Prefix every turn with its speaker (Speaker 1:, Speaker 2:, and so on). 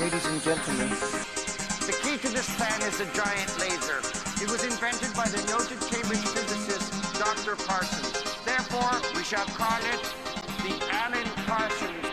Speaker 1: Ladies and gentlemen,
Speaker 2: the key to this plan is a giant laser. It was invented by the noted Cambridge physicist, Dr. Parsons. Therefore, we shall call it the Alan Parsons